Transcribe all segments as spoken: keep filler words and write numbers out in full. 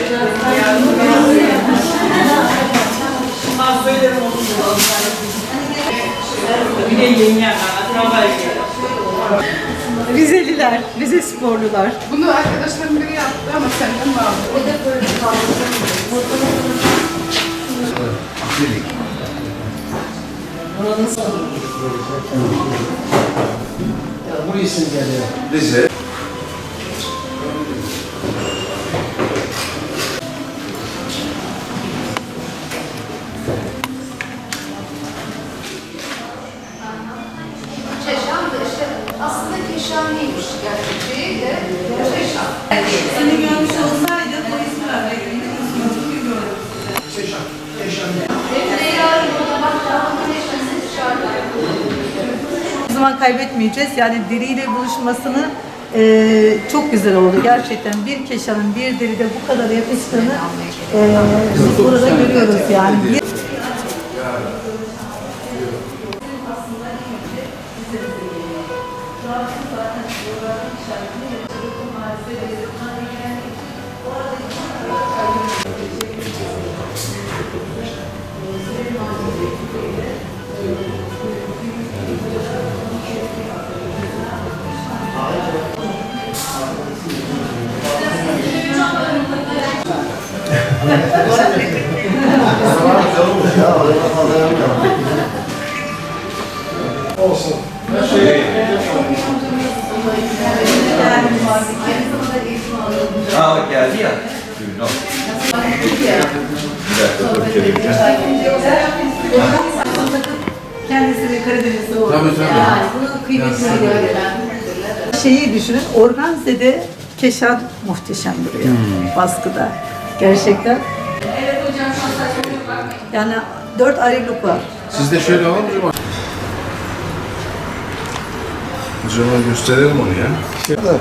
Rizeliler, Rize sporlular. Bunu arkadaşlarım biri yaptı ama senden mi aldın? O da böyle kaldı. Buraya isim geliyor. Rize. Aslında Keşanlıymış gerçekçi de Keşan. Seni görmüş olsaydı bu ismi vermekti. Keşan. Keşan. O zaman kaybetmeyeceğiz. Yani deriyle buluşmasını e, çok güzel oldu. Gerçekten bir Keşan'ın bir deride bu kadar yakıştığını e, biz burada görüyoruz yani. Olsun. Aa bak geldi ya. Bir dakika dur çevireceğim. Kendisi de Karadeniz'de oldu. Tabii tabii. Yani bunun kıymetini gören. Şeyi düşünün, organzede Keşan muhteşem duruyor hmm. baskıda. Gerçekten. Evet hocam. Yani dört ayrılık var. Siz de şöyle alalım mı? Acaba gösterelim onu ya. Şey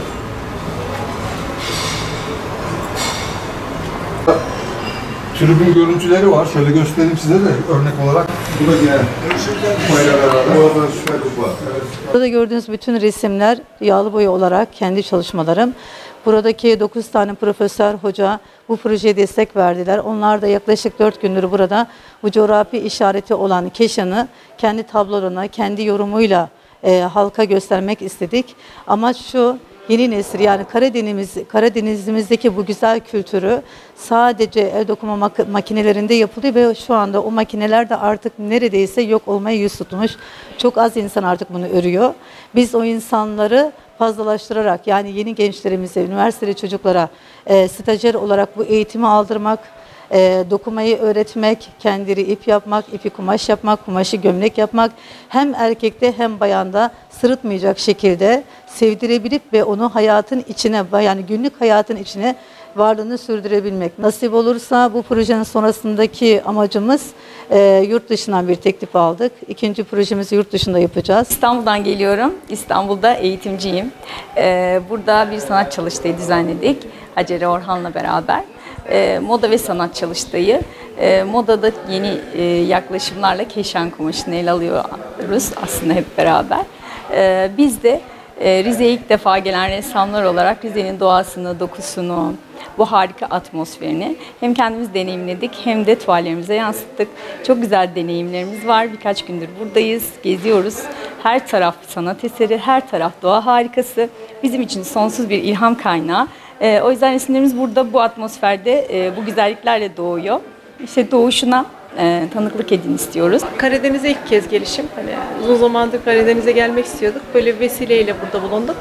tribün görüntüleri var. Şöyle göstereyim size de örnek olarak. Bu da yine kupayla beraber. Bu arada süper kupa. Evet. Burada gördüğünüz bütün resimler yağlı boya olarak kendi çalışmalarım. Buradaki dokuz tane profesör hoca bu projeye destek verdiler. Onlar da yaklaşık dört gündür burada bu coğrafi işareti olan Keşan'ı kendi tablolarına, kendi yorumuyla e, halka göstermek istedik. Amaç şu, yeni nesil yani Karadeniz, Karadeniz'imizdeki bu güzel kültürü sadece el dokuma mak makinelerinde yapılıyor ve şu anda o makineler de artık neredeyse yok olmaya yüz tutmuş. Çok az insan artık bunu örüyor. Biz o insanları fazlalaştırarak yani yeni gençlerimize, üniversiteli çocuklara e, stajyer olarak bu eğitimi aldırmak, e, dokumayı öğretmek, kendileri ip yapmak, ipi kumaş yapmak, kumaşı gömlek yapmak hem erkekte hem bayanda sırıtmayacak şekilde sevdirebilip ve onu hayatın içine yani günlük hayatın içine varlığını sürdürebilmek. Nasip olursa bu projenin sonrasındaki amacımız e, yurt dışından bir teklif aldık. İkinci projemizi yurt dışında yapacağız. İstanbul'dan geliyorum. İstanbul'da eğitimciyim. Ee, burada bir sanat çalıştayı düzenledik. Hacer Orhan'la beraber. Ee, moda ve sanat çalıştayı. Ee, modada yeni e, yaklaşımlarla Keşan kumaşını ele alıyoruz aslında hep beraber. Ee, biz de e, Rize'ye ilk defa gelen ressamlar olarak Rize'nin doğasını, dokusunu, bu harika atmosferini hem kendimiz deneyimledik hem de tuvallerimize yansıttık. Çok güzel deneyimlerimiz var. Birkaç gündür buradayız, geziyoruz. Her taraf sanat eseri, her taraf doğa harikası. Bizim için sonsuz bir ilham kaynağı. Ee, o yüzden resimlerimiz burada bu atmosferde e, bu güzelliklerle doğuyor. İşte doğuşuna e, tanıklık edin istiyoruz. Karadeniz'e ilk kez gelişim. Hani uzun zamandır Karadeniz'e gelmek istiyorduk. Böyle bir vesileyle burada bulunduk.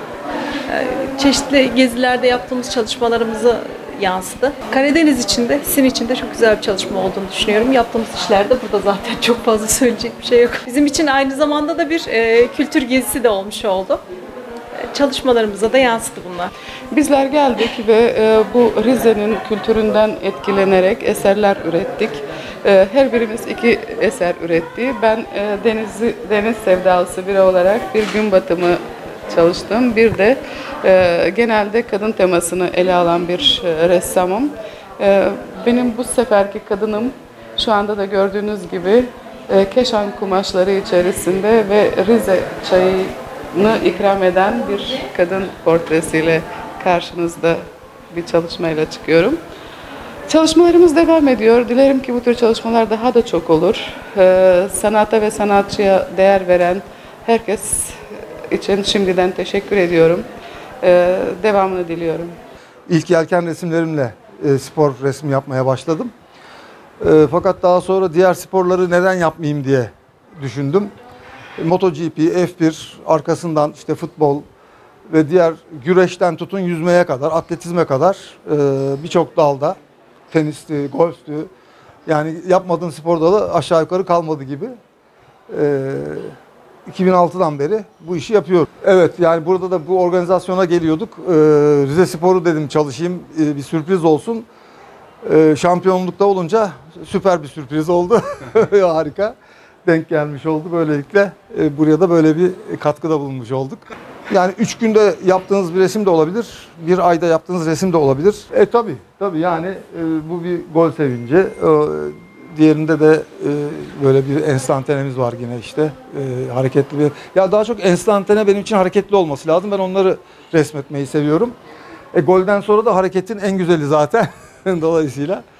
Çeşitli gezilerde yaptığımız çalışmalarımızı yansıdı. Karadeniz için de, sizin için de çok güzel bir çalışma olduğunu düşünüyorum. Yaptığımız işlerde burada zaten çok fazla söyleyecek bir şey yok. Bizim için aynı zamanda da bir e, kültür gezisi de olmuş oldu. Çalışmalarımıza da yansıdı bunlar. Bizler geldik ve e, bu Rize'nin kültüründen etkilenerek eserler ürettik. E, her birimiz iki eser üretti. Ben e, deniz, deniz sevdalısı biri olarak bir gün batımı çalıştım. Bir de e, genelde kadın temasını ele alan bir e, ressamım. E, benim bu seferki kadınım şu anda da gördüğünüz gibi e, Keşan kumaşları içerisinde ve Rize çayını ikram eden bir kadın portresiyle karşınızda bir çalışmayla çıkıyorum. Çalışmalarımız devam ediyor. Dilerim ki bu tür çalışmalar daha da çok olur. Ee, sanata ve sanatçıya değer veren herkes için şimdiden teşekkür ediyorum. Ee, devamını diliyorum. İlk yelken resimlerimle e, spor resmi yapmaya başladım. E, fakat daha sonra diğer sporları neden yapmayayım diye düşündüm. MotoGP, F bir, arkasından işte futbol ve diğer güreşten tutun yüzmeye kadar, atletizme kadar e, birçok dalda, tenisti, golftü, yani yapmadığım spor dalı aşağı yukarı kalmadı gibi. E, iki bin altıdan beri bu işi yapıyorum. Evet, yani burada da bu organizasyona geliyorduk. E, Rize Spor'u dedim çalışayım, e, bir sürpriz olsun. E, şampiyonlukta olunca süper bir sürpriz oldu. Harika. Denk gelmiş oldu. Böylelikle e, buraya da böyle bir katkıda bulunmuş olduk. Yani üç günde yaptığınız bir resim de olabilir, bir ayda yaptığınız resim de olabilir. E tabi, tabi yani e, bu bir gol sevinci. E, diğerinde de e, böyle bir enstantanemiz var yine işte. E, hareketli bir. Ya daha çok enstantane benim için hareketli olması lazım. Ben onları resmetmeyi seviyorum. E, golden sonra da hareketin en güzeli zaten. Dolayısıyla